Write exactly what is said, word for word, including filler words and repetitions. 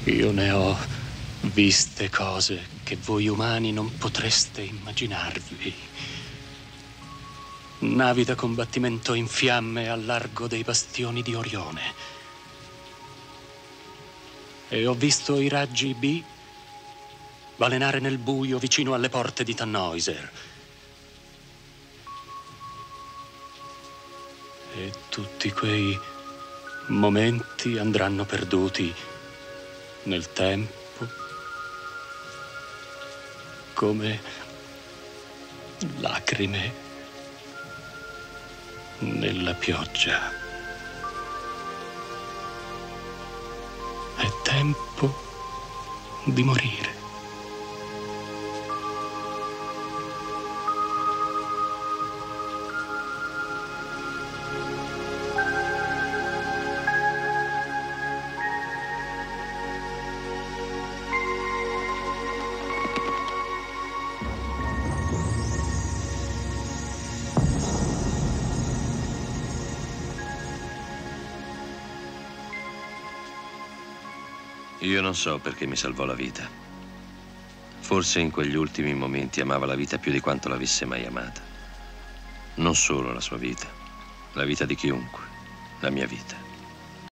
Io ne ho viste cose che voi umani non potreste immaginarvi. Navi da combattimento in fiamme al largo dei bastioni di Orione. E ho visto i raggi B balenare nel buio vicino alle porte di Tannhäuser. E tutti quei momenti andranno perduti nel tempo, come lacrime nella pioggia. È tempo di morire. Io non so perché mi salvò la vita. Forse in quegli ultimi momenti amava la vita più di quanto l'avesse mai amata. Non solo la sua vita, la vita di chiunque, la mia vita.